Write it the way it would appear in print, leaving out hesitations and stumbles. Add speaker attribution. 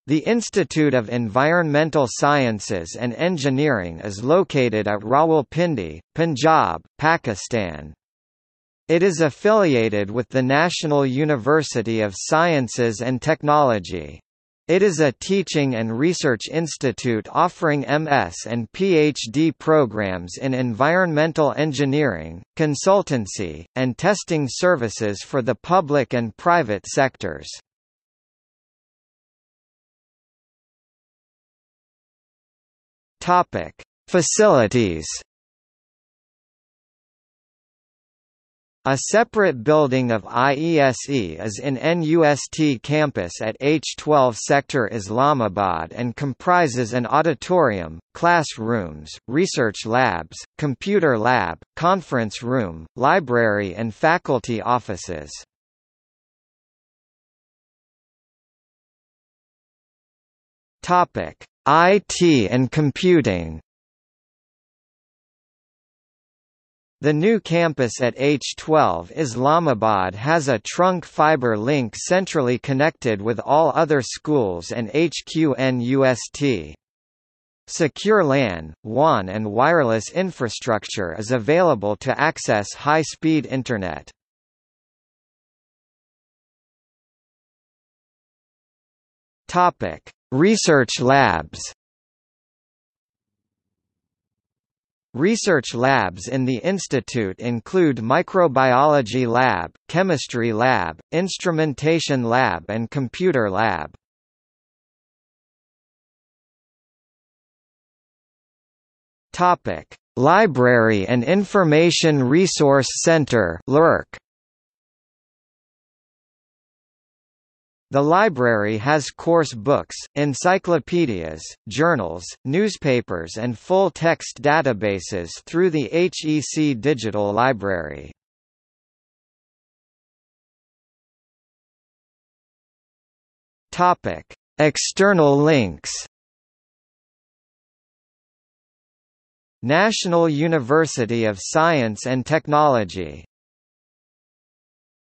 Speaker 1: The Institute of Environmental Sciences and Engineering is located at Rawalpindi, Punjab, Pakistan. It is affiliated with the National University of Sciences and Technology. It is a teaching and research institute offering MS and PhD programs in environmental engineering, consultancy, and testing services for the public and private sectors. Topic: Facilities. A separate building of IESE is in NUST campus at H12 Sector Islamabad and comprises an auditorium, classrooms, research labs, computer lab, conference room, library and faculty offices. Topic: IT and computing. The new campus at H12 Islamabad has a trunk fiber link centrally connected with all other schools and HQNUST. Secure LAN, WAN and wireless infrastructure is available to access high-speed Internet. Research labs. Research labs in the institute include microbiology lab, chemistry lab, instrumentation lab and computer lab. Library and Information Resource Center (LIRC). The library has course books, encyclopedias, journals, newspapers and full-text databases through the HEC Digital Library. External links. National University of Science and Technology